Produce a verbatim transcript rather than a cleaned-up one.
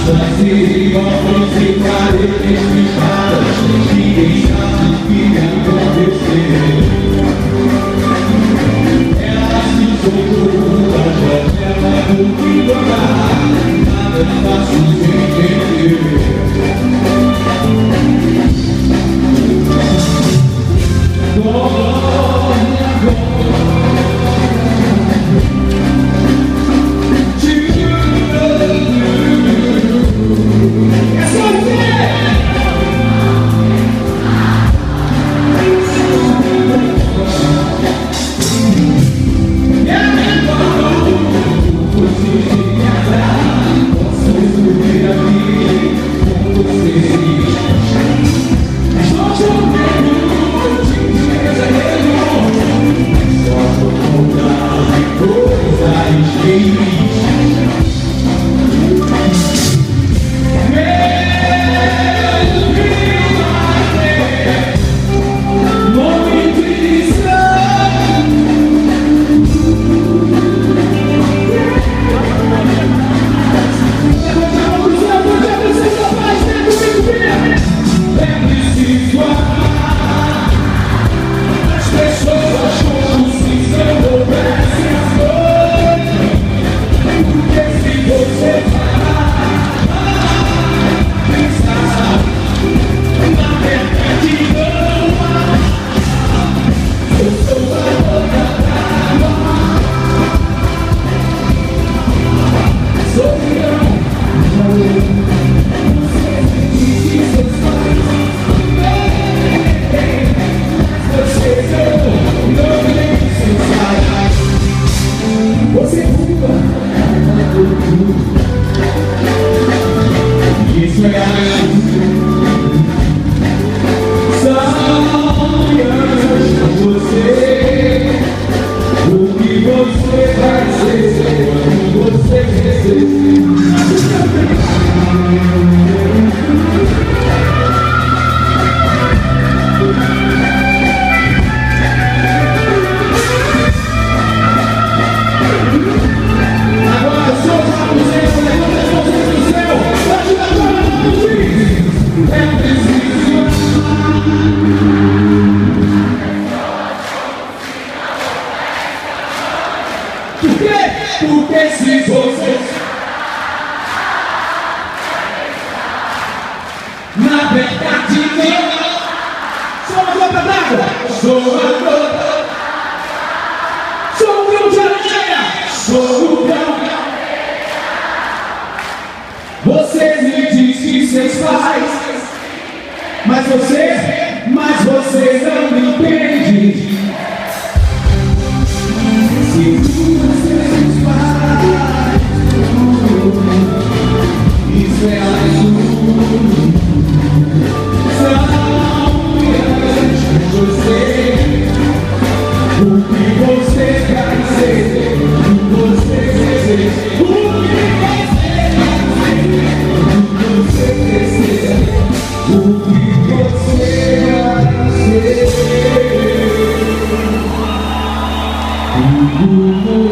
Porque se você na verdade não sou uma gota d'água, sou a gota, sou o grão de areia, sou o grão. Você me diz que cês faz, mas você, mas você não me entende. Se você faz isso é azul, sabe você o que você quer ser, o que você quer ser, o que você quer ser, o que você quer ser.